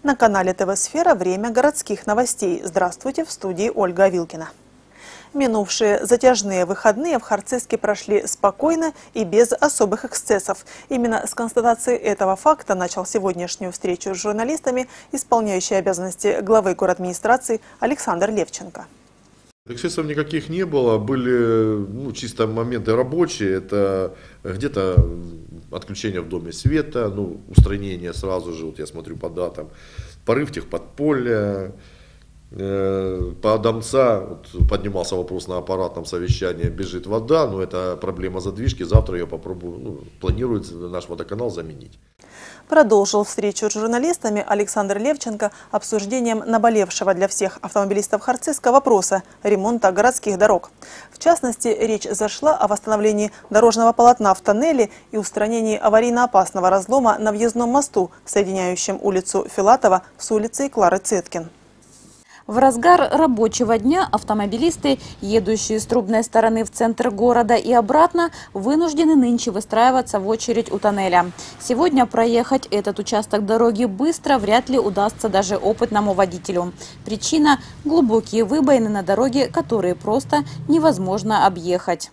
На канале ТВ-сфера время городских новостей. Здравствуйте, в студии Ольга Авилкина. Минувшие затяжные выходные в Харциске прошли спокойно и без особых эксцессов. Именно с констатацией этого факта начал сегодняшнюю встречу с журналистами исполняющий обязанности главы городадминистрации Александр Левченко. Эксцессов никаких не было, были чисто моменты рабочие, это где-то отключение в доме света, устранение сразу же, вот я смотрю по датам, порыв техподполья, по Донца поднимался вопрос на аппаратном совещании, бежит вода, но это проблема задвижки, завтра ее попробую, планируется наш водоканал заменить. Продолжил встречу с журналистами Александр Левченко обсуждением наболевшего для всех автомобилистов Харциска вопроса ремонта городских дорог. В частности, речь зашла о восстановлении дорожного полотна в тоннеле и устранении аварийно-опасного разлома на въездном мосту, соединяющем улицу Филатова с улицей Клары Цеткин. В разгар рабочего дня автомобилисты, едущие с Трубной стороны в центр города и обратно, вынуждены нынче выстраиваться в очередь у тоннеля. Сегодня проехать этот участок дороги быстро вряд ли удастся даже опытному водителю. Причина – глубокие выбоины на дороге, которые просто невозможно объехать.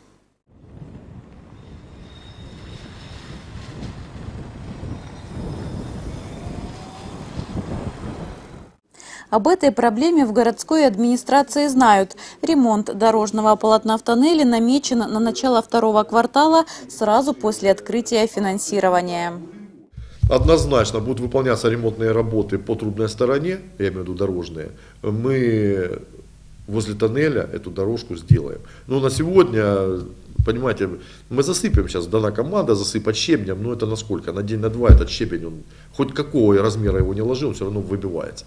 Об этой проблеме в городской администрации знают. Ремонт дорожного полотна в тоннеле намечен на начало второго квартала сразу после открытия финансирования. Однозначно будут выполняться ремонтные работы по Трубной стороне, я имею в виду дорожные. Мы возле тоннеля эту дорожку сделаем. Но на сегодня, понимаете, мы засыпем сейчас, дана команда засыпать щебнем, но это насколько? На день, на два этот щебень, он, хоть какого размера его не ложил, он все равно выбивается.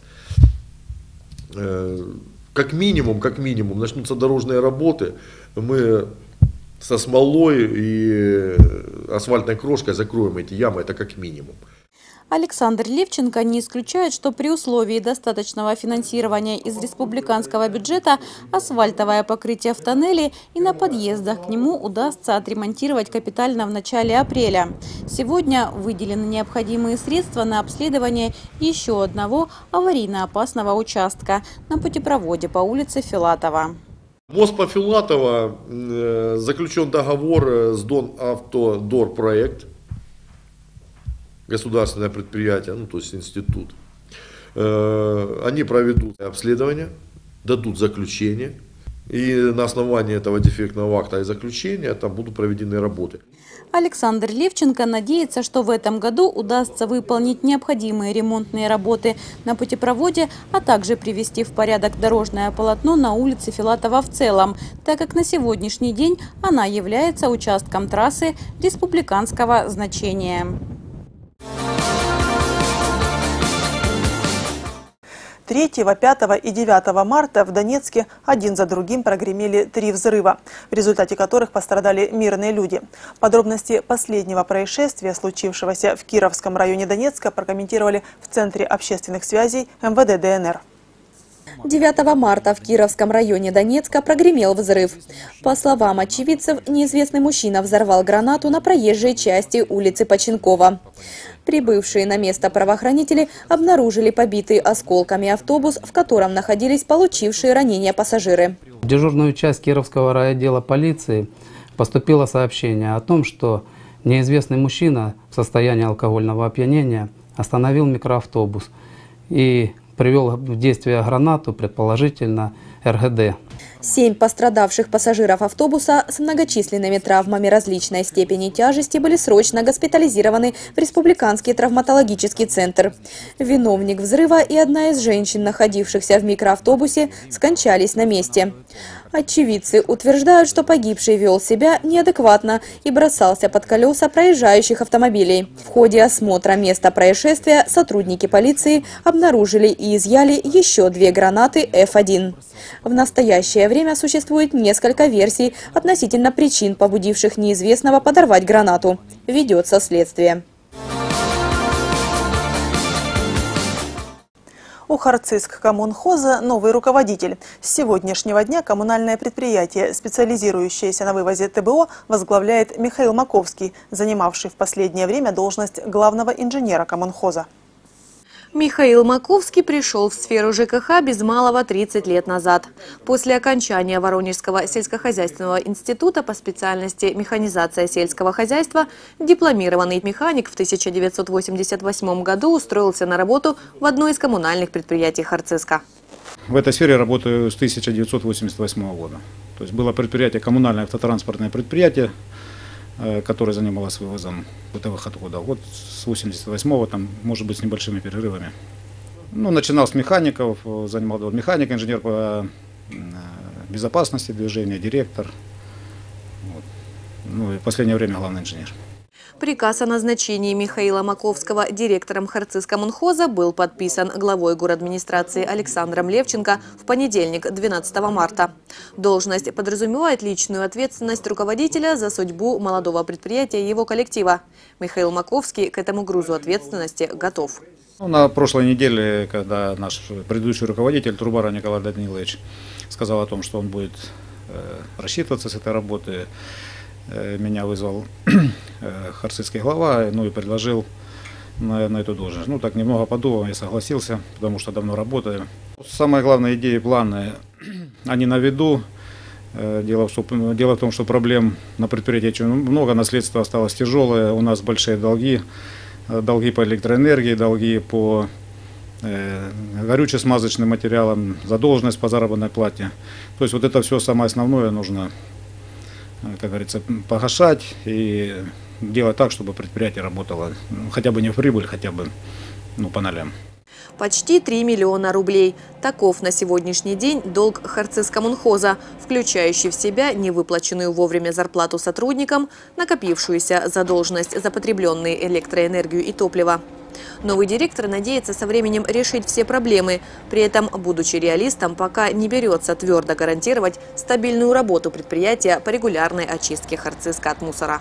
Как минимум начнутся дорожные работы, мы со смолой и асфальтной крошкой закроем эти ямы, это как минимум. Александр Левченко не исключает, что при условии достаточного финансирования из республиканского бюджета асфальтовое покрытие в тоннеле и на подъездах к нему удастся отремонтировать капитально в начале апреля. Сегодня выделены необходимые средства на обследование еще одного аварийно-опасного участка на путепроводе по улице Филатова. Мост по Филатова, заключен договор с Донавтодорпроект. Государственное предприятие, то есть институт, они проведут обследование, дадут заключение, и на основании этого дефектного акта и заключения там будут проведены работы. Александр Левченко надеется, что в этом году удастся выполнить необходимые ремонтные работы на путепроводе, а также привести в порядок дорожное полотно на улице Филатова в целом, так как на сегодняшний день она является участком трассы республиканского значения. 3, 5 и 9 марта в Донецке один за другим прогремели 3 взрыва, в результате которых пострадали мирные люди. Подробности последнего происшествия, случившегося в Кировском районе Донецка, прокомментировали в Центре общественных связей МВД ДНР. 9 марта в Кировском районе Донецка прогремел взрыв. По словам очевидцев, неизвестный мужчина взорвал гранату на проезжей части улицы Починкова. Прибывшие на место правоохранители обнаружили побитый осколками автобус, в котором находились получившие ранения пассажиры. В дежурную часть Кировского райотдела полиции поступило сообщение о том, что неизвестный мужчина в состоянии алкогольного опьянения остановил микроавтобус и привел в действие гранату, предположительно РГД. 7 пострадавших пассажиров автобуса с многочисленными травмами различной степени тяжести были срочно госпитализированы в Республиканский травматологический центр. Виновник взрыва и одна из женщин, находившихся в микроавтобусе, скончались на месте. Очевидцы утверждают, что погибший вел себя неадекватно и бросался под колеса проезжающих автомобилей. В ходе осмотра места происшествия сотрудники полиции обнаружили и изъяли еще 2 гранаты F1. В настоящее время существует несколько версий относительно причин, побудивших неизвестного подорвать гранату. Ведется следствие. У Харциск-коммунхоза новый руководитель. С сегодняшнего дня коммунальное предприятие, специализирующееся на вывозе ТБО, возглавляет Михаил Маковский, занимавший в последнее время должность главного инженера коммунхоза. Михаил Маковский пришел в сферу ЖКХ без малого 30 лет назад. После окончания Воронежского сельскохозяйственного института по специальности механизация сельского хозяйства дипломированный механик в 1988 году устроился на работу в одно из коммунальных предприятий Харциска. В этой сфере работаю с 1988 года. То есть было предприятие, коммунальное автотранспортное предприятие, которое занималось вывозом бытовых отходов. Вот с 88-го, там, может быть, с небольшими перерывами. Ну, начинал с механиков, занимал механик, инженер по безопасности движения, директор. Вот. Ну и в последнее время главный инженер. Приказ о назначении Михаила Маковского директором Харциска-Мунхоза был подписан главой городадминистрации Александром Левченко в понедельник, 12 марта. Должность подразумевает личную ответственность руководителя за судьбу молодого предприятия и его коллектива. Михаил Маковский к этому грузу ответственности готов. На прошлой неделе, когда наш предыдущий руководитель Трубара Николай Данилович сказал о том, что он будет рассчитываться с этой работы, меня вызвал харцизский глава, ну и предложил на эту должность. Ну так немного подумал, я согласился, потому что давно работаю. Самая главная идея и планы, они на виду. Дело в том, что проблем на предприятии очень много, наследство осталось тяжелое, у нас большие долги, долги по электроэнергии, долги по горюче-смазочным материалам, задолженность по заработной плате. То есть вот это все самое основное нужно, как говорится, погашать и делать так, чтобы предприятие работало хотя бы не в прибыль, хотя бы по нолям. Почти 3 миллиона рублей. Таков на сегодняшний день долг Харциска-Мунхоза, включающий в себя невыплаченную вовремя зарплату сотрудникам, накопившуюся задолженность за потребленные электроэнергию и топливо. Новый директор надеется со временем решить все проблемы. При этом, будучи реалистом, пока не берется твердо гарантировать стабильную работу предприятия по регулярной очистке Харциска от мусора.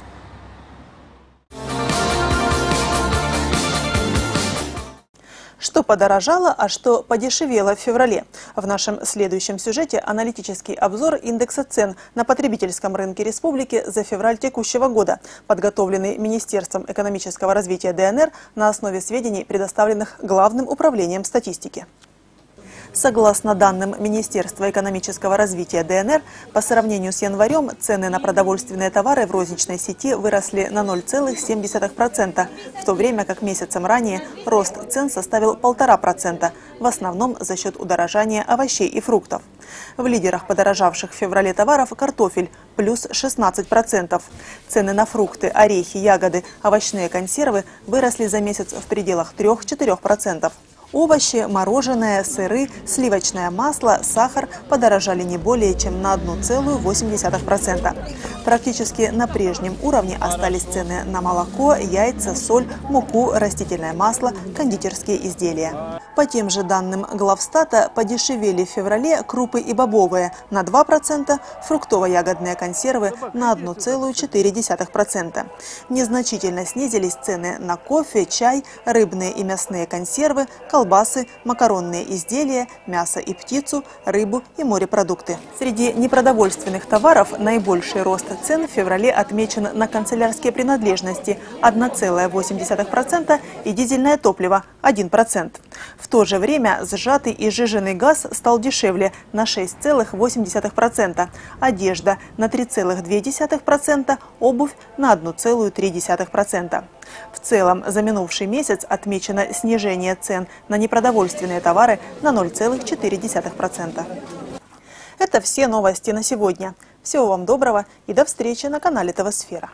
Что подорожало, а что подешевело в феврале? В нашем следующем сюжете аналитический обзор индекса цен на потребительском рынке республики за февраль текущего года, подготовленный Министерством экономического развития ДНР на основе сведений, предоставленных Главным управлением статистики. Согласно данным Министерства экономического развития ДНР, по сравнению с январем цены на продовольственные товары в розничной сети выросли на 0,7%, в то время как месяцем ранее рост цен составил 1,5%, в основном за счет удорожания овощей и фруктов. В лидерах подорожавших в феврале товаров картофель – плюс 16%. Цены на фрукты, орехи, ягоды, овощные консервы выросли за месяц в пределах 3–4%. Овощи, мороженое, сыры, сливочное масло, сахар подорожали не более чем на 1,8%. Практически на прежнем уровне остались цены на молоко, яйца, соль, муку, растительное масло, кондитерские изделия. По тем же данным главстата подешевели в феврале крупы и бобовые на 2%, фруктово-ягодные консервы на 1,4%. Незначительно снизились цены на кофе, чай, рыбные и мясные консервы, колбасы, макаронные изделия, мясо и птицу, рыбу и морепродукты. Среди непродовольственных товаров наибольший рост цен в феврале отмечен на канцелярские принадлежности – 1,8% и дизельное топливо – 1%. В то же время сжатый и сжиженный газ стал дешевле на 6,8%, одежда – на 3,2%, обувь – на 1,3%. В целом, за минувший месяц отмечено снижение цен на непродовольственные товары на 0,4%. Это все новости на сегодня. Всего вам доброго и до встречи на канале ТВ Сфера.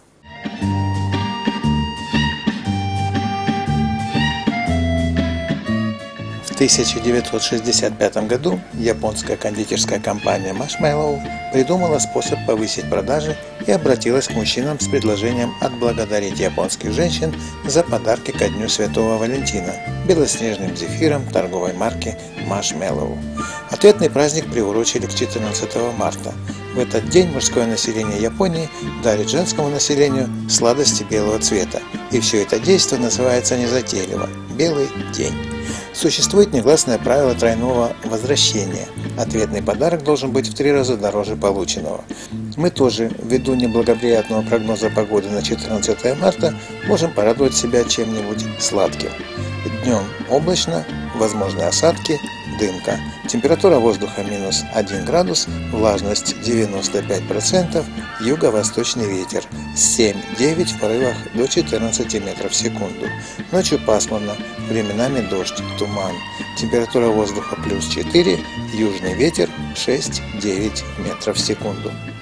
В 1965 году японская кондитерская компания Marshmallow придумала способ повысить продажи и обратилась к мужчинам с предложением отблагодарить японских женщин за подарки ко Дню Святого Валентина белоснежным зефиром торговой марки Marshmallow. Ответный праздник приурочили к 14 марта. В этот день мужское население Японии дарит женскому населению сладости белого цвета. И все это действо называется незатейливо – «Белый день». Существует негласное правило тройного возвращения. Ответный подарок должен быть в 3 раза дороже полученного. Мы тоже, ввиду неблагоприятного прогноза погоды на 14 марта, можем порадовать себя чем-нибудь сладким. Ведь Днем облачно, возможны осадки, дымка. Температура воздуха минус 1 градус, влажность 95%, юго-восточный ветер 7-9 в порывах до 14 метров в секунду. Ночью пасмурно, временами дождь, туман. Температура воздуха плюс 4, южный ветер 6-9 метров в секунду.